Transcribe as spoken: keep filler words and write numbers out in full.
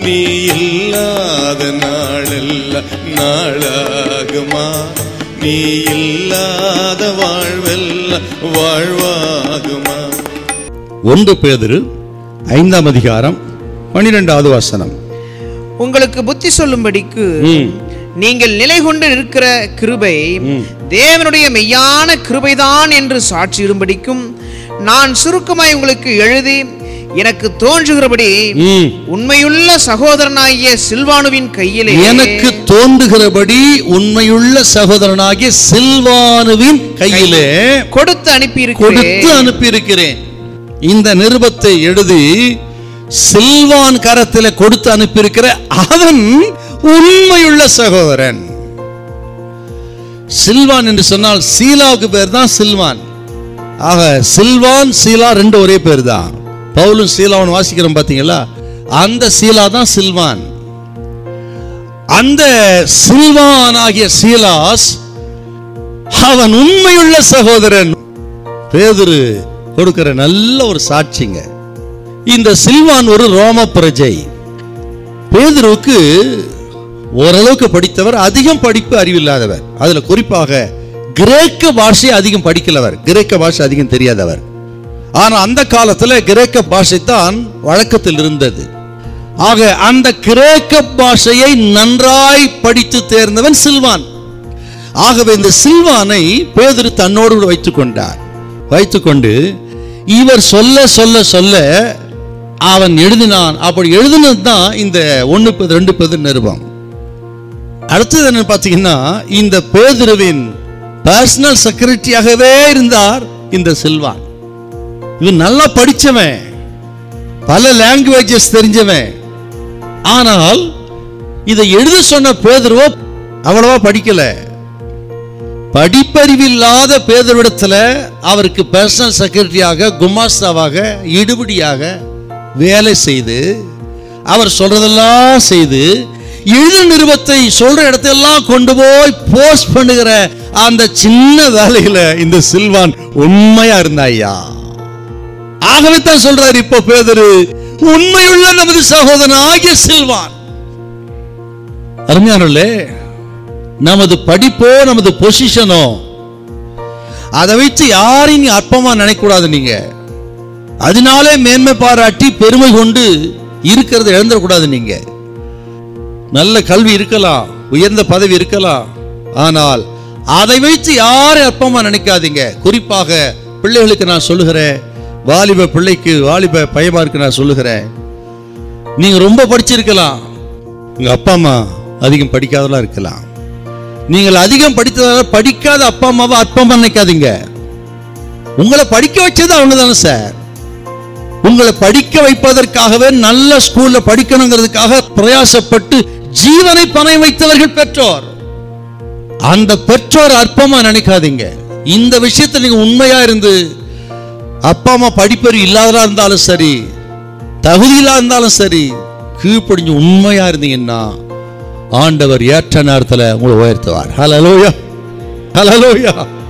நீ இல்லாத நாளெல்லாம் நாளாகுமா? நீ இல்லாத வாழ்வெல்லாம் வாழ்வாகுமா? ஒன்று பேதுரு ஐந்தாம் அதிகாரம் பன்னிரெண்டாவது வசனம். உங்களுக்கு புத்தி சொல்லும்படிக்கு நீங்கள் நிலை கொண்டு இருக்கிற கிருபை தேவனுடைய மெய்யான கிருபைதான் என்று சாட்சியிரும்படிக்கும் நான் சுருக்கமாய் உங்களுக்கு எழுதி எனக்கு தோன்றுகிறபடி உண்மையுள்ள சகோதரனாகிய சில்வானுவின் கையிலே எனக்கு தோன்றுகிறபடி உண்மையுள்ள சகோதரனாகிய சில்வானுவின் கையிலே கொடுத்து அனுப்பி கொடுத்து அனுப்பியிருக்கிறேன். இந்த நிருபத்தை எழுதி சில்வான் கரத்தில் கொடுத்து அனுப்பியிருக்கிற அவன் உண்மையுள்ள சகோதரன். சில்வான் என்று சொன்னால் சீலாவுக்கு பேர் தான் சில்வான். ஆக சில்வான் சீலா ரெண்டு ஒரே பேர் தான். பவுலும் சீலாவும் வாசிக்கிறோம் பாத்தீங்களா? அந்த சீலா தான் சில்வான். அந்த சில்வான் ஆகிய சீலாஸ் அவன் உண்மையுள்ள சகோதரன். பேதுரு கொடுக்கிற நல்ல ஒரு சாட்சிங்க. இந்த சில்வான் ஒரு ரோம பிரஜை. பேதுருவுக்கு ஓரளவுக்கு படித்தவர், அதிகம் படிப்பு அறிவில்லாதவர். அதுல குறிப்பாக கிரேக்க பாஷை அதிகம் படிக்கலவர், கிரேக்க பாஷை அதிகம் தெரியாதவர். ஆனா அந்த காலத்துல கிரேக்க பாஷை தான் வழக்கத்தில் இருந்தது. ஆக அந்த கிரேக்க பாஷையை நன்றாய் படித்து தேர்ந்தவன் சில்வான். ஆகவே இந்த சில்வானை பேதுரு தன்னோடு வைத்துக் கொண்டார். வைத்துக்கொண்டு இவர் சொல்ல சொல்ல சொல்ல அவன் எழுதினான். அப்படி எழுதினது தான் இந்த ஒன்று ரெண்டு பேதுரு நிருபம். அடுத்தது என்ன பார்த்தீங்கன்னா, இந்த பேதுருவின் பர்சனல் செக்ரட்டரியாகவே இருந்தார் இந்த சில்வான். இவன் நல்லா படிச்சவன், பல லாங்குவேஜஸ் தெரிஞ்சவன். ஆனால் இதை எழுத சொன்ன பேதுருவோ அவ்வளவா படிக்கல. படிப்பறிவில்லாத பேதுருவிடத்துல அவருக்கு பர்சனல் செக்ரட்டரியாக, குமாஸ்தாவாக, இடுபடியாக வேலை செய்து அவர் சொல்றதெல்லாம் செய்து எழுத நிருபத்தை சொல்ற இடத்தெல்லாம் கொண்டு போய் போஸ்ட் பண்ணுகிற அந்த சின்ன வேலையில இந்த சில்வான் உண்மையா இருந்தாயா. ஆகவே தான் சொல்றாரு இப்போ பேதுரு, உண்மையுள்ள நமது சகோதரன் ஆகிய சில்வான். அருமையானவர்களே, நமது படிப்போ நமது பொசிஷனோ அதை வைத்து யாரையும் நீ அற்பமா நினைக்கூடாது. நீங்க அதனாலே மேன்மை பாராட்டி பெருமை கொண்டு இருக்கிறத இழந்துடக்கூடாது. நீங்க நல்ல கல்வி இருக்கலாம், உயர்ந்த பதவி இருக்கலாம், ஆனால் அதை வைத்து யாரை அற்பமா நினைக்காதீங்க. குறிப்பாக பிள்ளைகளுக்கு நான் சொல்லுகிறேன், வாலிப பிள்ளைக்கு, வாலிப பையமாருக்கு நான் சொல்லுகிறேன், நீங்க ரொம்ப படிச்சிருக்கலாம், உங்க அப்பா அம்மா அதிகம் படிக்காதெல்லாம் இருக்கலாம். நீங்கள் அதிகம் படித்ததால படிக்காத அப்பா அம்மாவை அற்பமா நினைக்காதீங்க. உங்களை படிக்க வச்சது அவங்க தானே சார். உங்களை படிக்க வைப்பதற்காகவே நல்ல ஸ்கூல்ல படிக்கணுங்கிறதுக்காக பிரயாசப்பட்டு ஜீவனை பணம் வைத்தவர்கள் பெற்றோர். அந்த பெற்றோர் அற்பமா நினைக்காதீங்க. இந்த விஷயத்தில் நீங்க உண்மையா இருந்து, அப்பா அம்மா படிப்பறிவு இல்லாததா இருந்தாலும் சரி, தகுதி இல்லாத இருந்தாலும் சரி, கீழ்ப்படிஞ்சு உண்மையா இருந்தீங்கன்னா ஆண்டவர் ஏற்ற நேரத்தில் உங்களை உயர்த்துவார். ஹல்லேலூயா, ஹல்லேலூயா.